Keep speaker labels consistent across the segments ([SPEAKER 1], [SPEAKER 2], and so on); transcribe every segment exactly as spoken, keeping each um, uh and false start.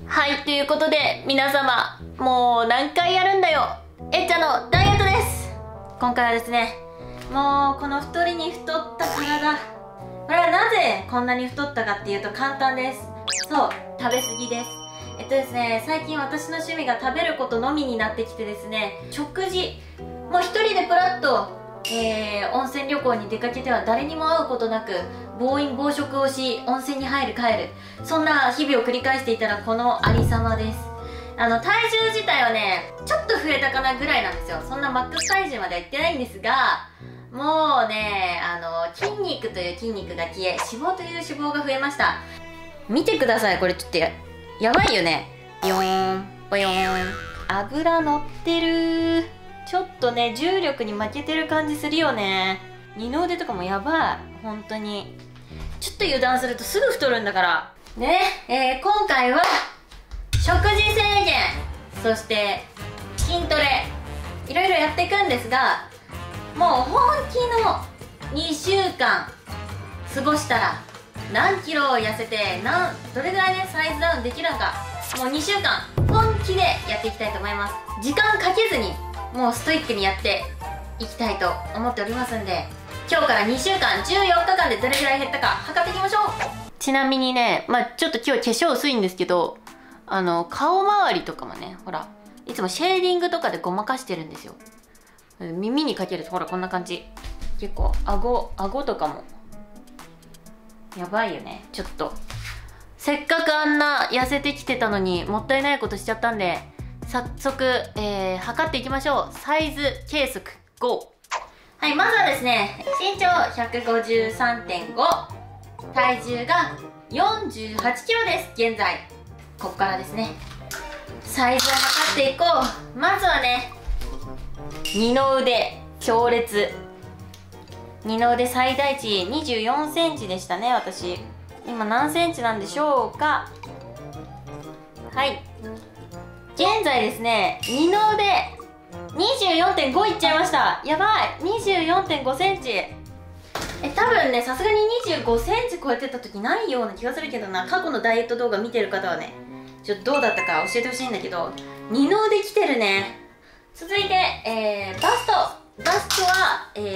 [SPEAKER 1] はい、ということで皆様、もう何回やるんだよ、えっちゃんのダイエットです。今回はですね、もうこの太りに太った体、これはなぜこんなに太ったかっていうと簡単です。そう、食べ過ぎです。えっとですね、最近私の趣味が食べることのみになってきてですね、食事、もう一人でプラッと、えー、温泉旅行に出かけては誰にも会うことなく暴飲暴食をし、温泉に入る帰る、そんな日々を繰り返していたらこのありさまです。あの体重自体はねちょっと増えたかなぐらいなんですよ。そんなマックス体重まではいってないんですが、もうねあの筋肉という筋肉が消え、脂肪という脂肪が増えました。見てください、これちょっと や, やばいよね。ビヨーンボヨーン、油乗ってる。ちょっとね重力に負けてる感じするよね。二の腕とかもやばい、本当に。ちょっと油断するとすぐ太るんだからでね、えー、今回は食事制限、そして筋トレ、いろいろやっていくんですが、もう本気のにしゅうかん過ごしたら何キロ痩せてなんどれぐらいねサイズダウンできるのか、もうにしゅうかん本気でやっていきたいと思います。時間かけずにもうストイックにやっていきたいと思っておりますんで、今日からにしゅうかんじゅうよっかかんでどれぐらい減ったか測っていきましょう。ちなみにね、まあちょっと今日化粧薄いんですけど、あの顔周りとかもね、ほらいつもシェーディングとかでごまかしてるんですよ。耳にかけるとほらこんな感じ、結構顎顎とかもやばいよね。ちょっとせっかくあんな痩せてきてたのにもったいないことしちゃったんで、早速、えー、測っていきましょう。サイズ計測 ゴー。 はい、まずはですね、身長 ひゃくごじゅうさんてんご、 体重がよんじゅうはちキロです。現在ここからですねサイズを測っていこう。まずはね、二の腕強烈、二の腕最大値にじゅうよんセンチでしたね。私今何センチなんでしょうか。はい、現在ですね、二の腕 にじゅうよんてんご いっちゃいました。やばい、 にじゅうよんてんごセンチ。え多分ね、さすがににじゅうごセンチ超えてた時ないような気がするけどな。過去のダイエット動画見てる方はね、ちょっとどうだったか教えてほしいんだけど、二の腕きてるね。続いて、えー、バストバストは、えー、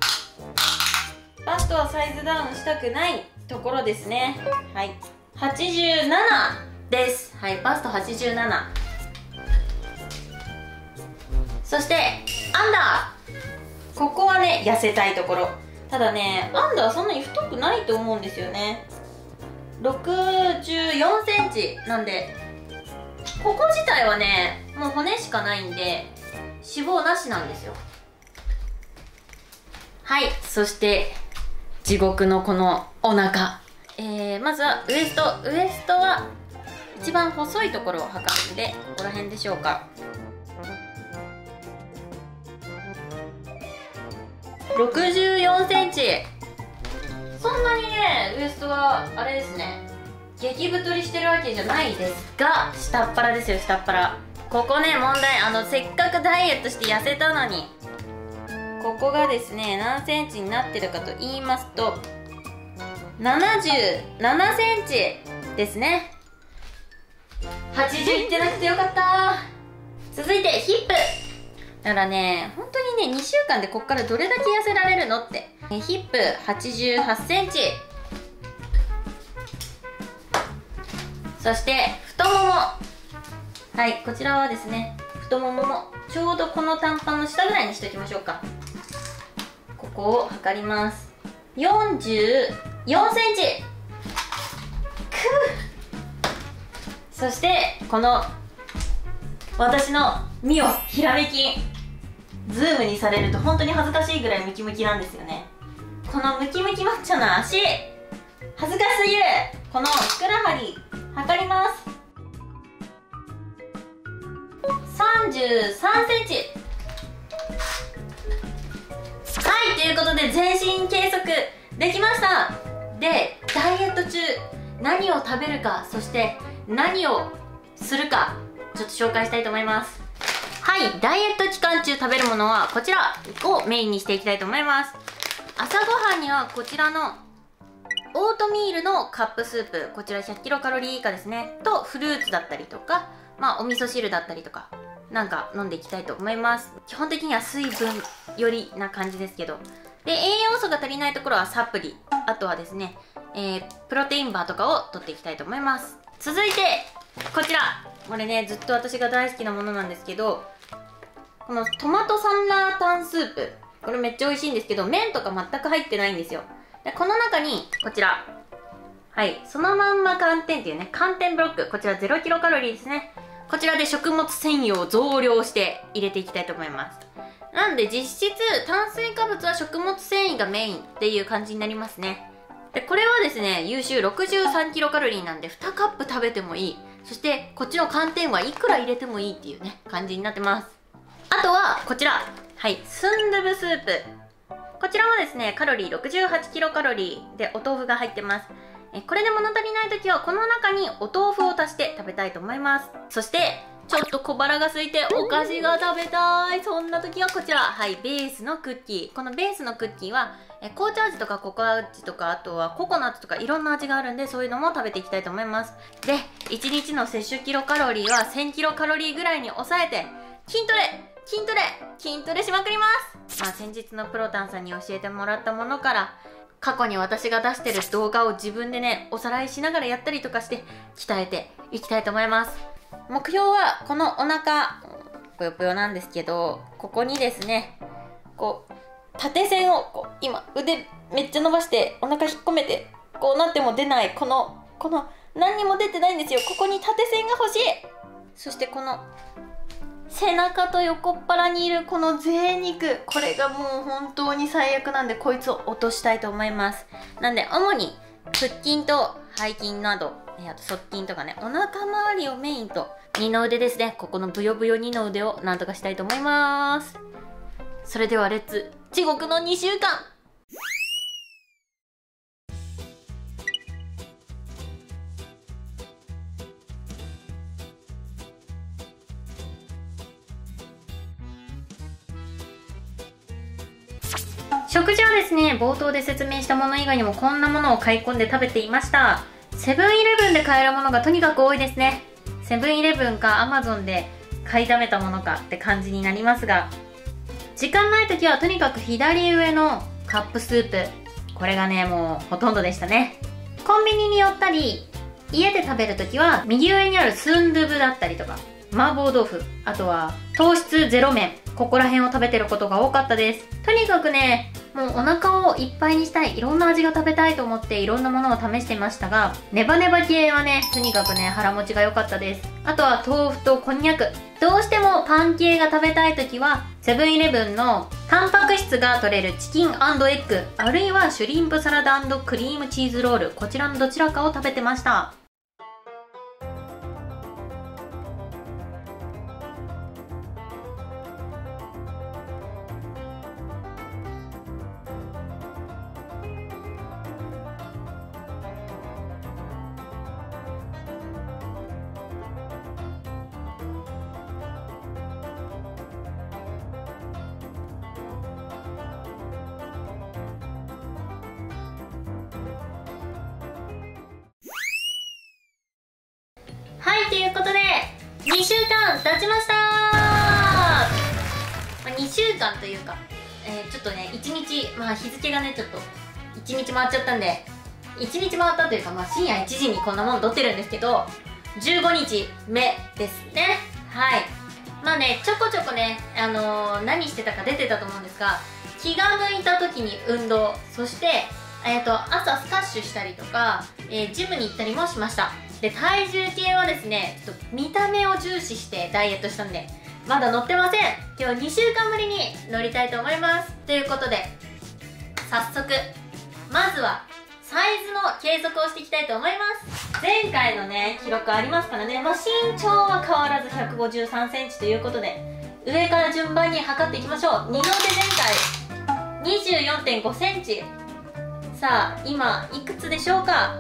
[SPEAKER 1] バストはサイズダウンしたくないところですね。はい、はちじゅうななです。はい、バストはちじゅうなな。そしてアンダー、ここはね痩せたいところ。ただねアンダーそんなに太くないと思うんですよね。ろくじゅうよんセンチなんで、ここ自体はねもう骨しかないんで脂肪なしなんですよ。はい、そして地獄のこのお腹、えー、まずはウエスト。ウエストは一番細いところを測るんで、ここら辺でしょうか。ろくじゅうよんセンチ。そんなにねウエストはあれですね、激太りしてるわけじゃないですが、下っ腹ですよ、下っ腹。ここね問題、あのせっかくダイエットして痩せたのに、ここがですね何センチになってるかと言いますとななじゅうななセンチですね。はちじゅういってなくてよかった。続いてヒップ。だからね本当にねにしゅうかんでこっからどれだけ痩せられるのって。ヒップはちじゅうはちセンチ。そして太もも、はい、こちらはですね太もももちょうどこの短パンの下ぐらいにしておきましょうか。ここを測ります。よんじゅうよんセンチ。くそしてこの私のミオひらめき、ズームにされると本当に恥ずかしいぐらいムキムキなんですよね。このムキムキマッチョな足、恥ずかしすぎる。このふくらはぎ測ります。さんじゅうさんセンチ。はい、ということで全身計測できました。でダイエット中何を食べるか、そして何をするかちょっと紹介したいと思います。はい、ダイエット期間中食べるものはこちらをメインにしていきたいと思います。朝ごはんにはこちらのオートトミールのカップスープ、こちらひゃくキロカロリー以下ですね。と、フルーツだったりとか、まあ、お味噌汁だったりとか、なんか飲んでいきたいと思います。基本的には水分よりな感じですけど。で、栄養素が足りないところはサプリ。あとはですね、えー、プロテインバーとかを取っていきたいと思います。続いて、こちら。これね、ずっと私が大好きなものなんですけど、このトマトサンラータンスープ。これめっちゃ美味しいんですけど、麺とか全く入ってないんですよ。で、この中に、こちら。はい。そのまんま寒天っていうね、寒天ブロック。こちらゼロキロカロリーですね。こちらで食物繊維を増量して入れていきたいと思います。なんで実質、炭水化物は食物繊維がメインっていう感じになりますね。で、これはですね、優秀ろくじゅうさんキロカロリーなんでにカップ食べてもいい。そして、こっちの寒天はいくら入れてもいいっていうね、感じになってます。あとは、こちら。はい、スンドゥブスープ。こちらはですね、カロリーろくじゅうはちキロカロリーでお豆腐が入ってます。えこれで物足りない時は、この中にお豆腐を足して食べたいと思います。そして、ちょっと小腹が空いてお菓子が食べたい。そんな時はこちら。はい、ベースのクッキー。このベースのクッキーは、え紅茶味とかココア味とか、あとはココナッツとかいろんな味があるんで、そういうのも食べていきたいと思います。で、いちにちの摂取キロカロリーはせんキロカロリーぐらいに抑えて、筋トレ筋トレ筋トレしまくります。まあ先日のプロタンさんに教えてもらったものから、過去に私が出してる動画を自分でね、おさらいしながらやったりとかして、鍛えていきたいと思います。目標は、このお腹、ぷよぷよなんですけど、ここにですね、こう、縦線を、こう、今、腕めっちゃ伸ばして、お腹引っ込めて、こうなっても出ない、この、この、何にも出てないんですよ。ここに縦線が欲しい。そしてこの、背中と横っ腹にいるこの贅肉。これがもう本当に最悪なんで、こいつを落としたいと思います。なんで、主に、腹筋と背筋など、あと側筋とかね、お腹周りをメインと、二の腕ですね。ここのブヨブヨ二の腕をなんとかしたいと思います。それではレッツ、地獄のにしゅうかん。食事はですね、冒頭で説明したもの以外にもこんなものを買い込んで食べていました。セブンイレブンで買えるものがとにかく多いですね。セブンイレブンかアマゾンで買いだめたものかって感じになりますが、時間ない時はとにかく左上のカップスープ、これがね、もうほとんどでしたね。コンビニに寄ったり、家で食べる時は右上にあるスンドゥブだったりとか、麻婆豆腐、あとは糖質ゼロ麺、ここら辺を食べてることが多かったです。とにかくね、もうお腹をいっぱいにしたい、いろんな味が食べたいと思っていろんなものを試していましたが、ネバネバ系はね、とにかくね、腹持ちが良かったです。あとは豆腐とこんにゃく。どうしてもパン系が食べたい時は、セブンイレブンのタンパク質が取れるチキン&エッグ、あるいはシュリンプサラダ&クリームチーズロール、こちらのどちらかを食べてました。はい、ということで、にしゅうかん経ちましたー。にしゅうかんというか、えー、ちょっとね、いちにち、まあ日付がね、ちょっと、いちにち回っちゃったんで、いちにち回ったというか、まあ深夜いちじにこんなもん撮ってるんですけど、じゅうごにちめですね。はい。まあね、ちょこちょこね、あのー、何してたか出てたと思うんですが、気が向いた時に運動、そして、えっと、朝スカッシュしたりとか、えー、ジムに行ったりもしました。で、体重計はですね、ちょっと見た目を重視してダイエットしたんで、まだ乗ってません。今日にしゅうかんぶりに乗りたいと思います。ということで、早速、まずは、サイズの計測をしていきたいと思います。前回のね、記録ありますからね、まあ、身長は変わらずひゃくごじゅうさんセンチということで、上から順番に測っていきましょう。二の腕前回、にじゅうよんてんごセンチ。さあ、今、いくつでしょうか？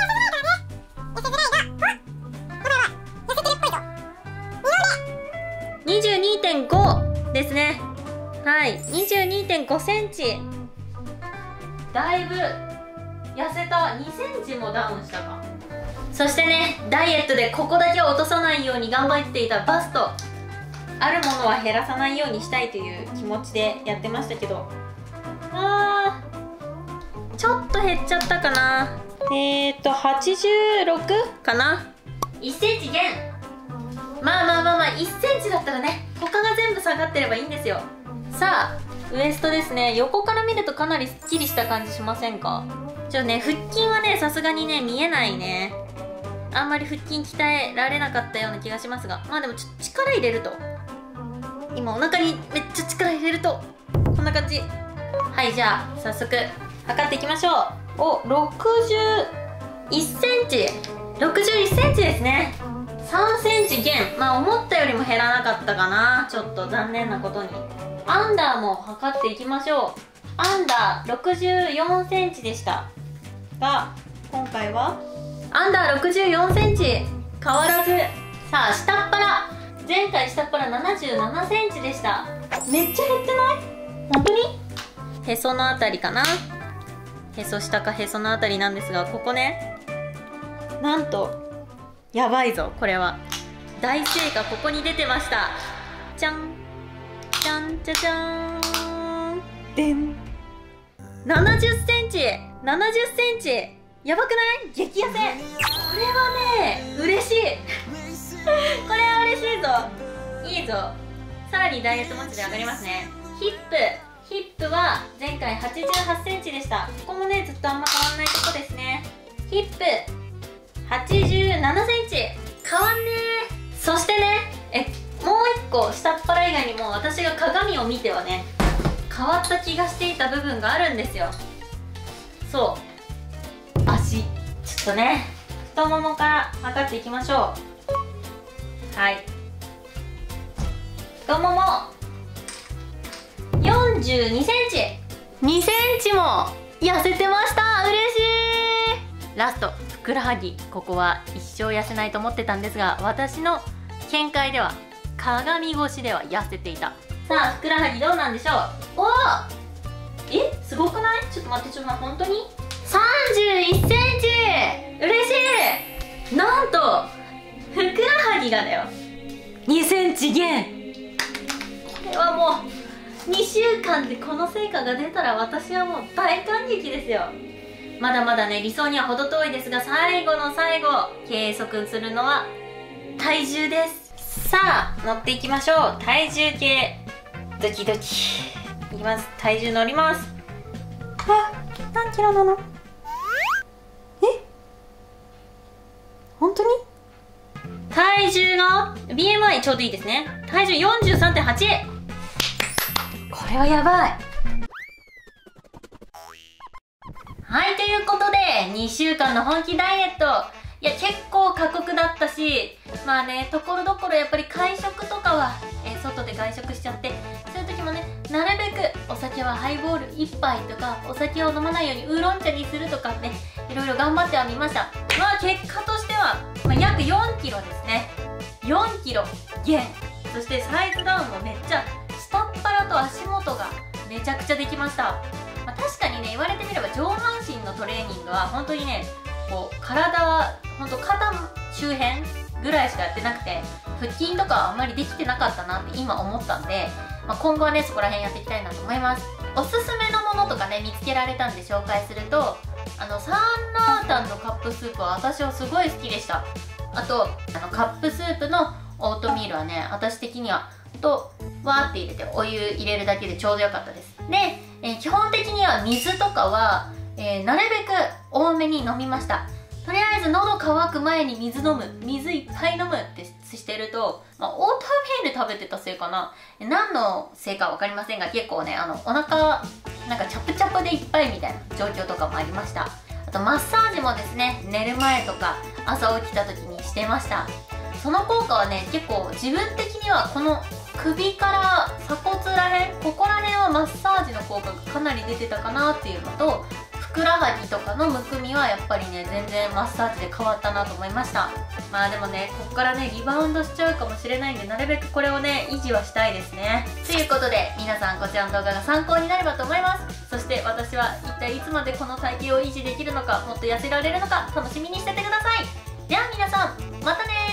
[SPEAKER 1] にじゅうにてんご ですね。はい、にじゅうにてんごセンチ。だいぶ痩せた。にセンチもダウンしたか。そしてね、ダイエットでここだけは落とさないように頑張っていたバスト、あるものは減らさないようにしたいという気持ちでやってましたけど、あーちょっと減っちゃったかな。えーとはちじゅうろくかな。いっセンチ減。まあまあまあまあいっセンチだったらね、他が全部下がってればいいんですよ。さあウエストですね。横から見るとかなりすっきりした感じしませんか？ちょっとね、腹筋はねさすがにね見えないね。あんまり腹筋鍛えられなかったような気がしますが、まあでもちょっと力入れると、今お腹にめっちゃ力入れるとこんな感じ。はい、じゃあ早速測っていきましょう。お、ろくじゅういっセンチ、ろくじゅういっセンチですね。さんセンチ減。まあ思ったよりも減らなかったかな。ちょっと残念なことに。アンダーも測っていきましょう。アンダーろくじゅうよんセンチでしたが、今回はアンダーろくじゅうよんセンチ変わらず。さあ下っ腹、前回下っ腹ななじゅうななセンチでした。めっちゃ減ってない？本当に？へそのあたりかな。へそ下かへそのあたりなんですが、ここね、なんとやばいぞ。これは大成果、ここに出てました。じゃんじゃんじゃじゃーんでん、ななじゅっセンチ、ななじゅっセンチ、やばくない？激痩せ。これはね嬉しいこれは嬉しいぞ。いいぞ。さらにダイエットモチで上がりますね。ヒップ、ヒップは前回はちじゅうはちセンチでした。ここもねずっとあんま変わんないとこですね。ヒップはちじゅうななセンチ、変わんねー。そしてね、えもう一個下っ腹以外にも私が鏡を見てはね変わった気がしていた部分があるんですよ。そう、足。ちょっとね太ももから測っていきましょう。はい、太ももよんじゅうにセンチ、にセンチも痩せてました。嬉しい。ラストふくらはぎ、ここは一生痩せないと思ってたんですが、私の見解では鏡越しでは痩せていた。さあふくらはぎどうなんでしょう。おお、えすごくない？ちょっと待って、ちょっと待って、本当にさんじゅういっセンチ、嬉しい。なんとふくらはぎがだよにセンチ減。これはもうにしゅうかんでこの成果が出たら私はもう大感激ですよ。まだまだね理想には程遠いですが、最後の最後計測するのは体重です。さあ乗っていきましょう。体重計ドキドキいきます。体重乗ります。あ、何キロなの？え、本当に？体重が ビーエムアイ ちょうどいいですね。体重 よんじゅうさんてんはち。 これはやばい。はい、ということでにしゅうかんの本気ダイエット、いや結構過酷だったし、まあねところどころやっぱり会食とかは、えー、外で外食しちゃって、そういう時もねなるべくお酒はハイボールいっぱいとか、お酒を飲まないようにウーロン茶にするとかね、いろいろ頑張ってはみました。まあ結果としては、まあ、約よんキロですね。よんキロ減。そしてサイズダウンもめっちゃ、下っ腹と足元がめちゃくちゃできました。まあ、確かにね言われてみれば上半身のトレーニングは本当にねこう体は本当肩周辺ぐらいしかやってなくて、腹筋とかはあんまりできてなかったなって今思ったんで、まあ、今後はねそこら辺やっていきたいなと思います。おすすめのものとかね見つけられたんで紹介すると、あのサンラータンのカップスープは私はすごい好きでした。あとあのカップスープのオートミールはね私的にはとわーって入れてお湯入れるだけでちょうどよかったです。で、えー、基本的には水とかは、えー、なるべく多めに飲みました。とりあえず喉乾く前に水飲む、水いっぱい飲むってしてると、まあ、オートミール食べてたせいかな、何のせいか分かりませんが、結構ねあのお腹なんかチャプチャプでいっぱいみたいな状況とかもありました。あとマッサージもですね寝る前とか朝起きた時にしてました。その効果はね結構自分的にはこの首から鎖骨らへん、ここら辺はマッサージの効果がかなり出てたかなっていうのと、ふくらはぎとかのむくみはやっぱりね全然マッサージで変わったなと思いました。まあでもねここからねリバウンドしちゃうかもしれないんで、なるべくこれをね維持はしたいですね。ということで皆さんこちらの動画が参考になればと思います。 そして私は一体いつまでこの体型を維持できるのか、もっと痩せられるのか楽しみにしててください。では皆さんまたねー。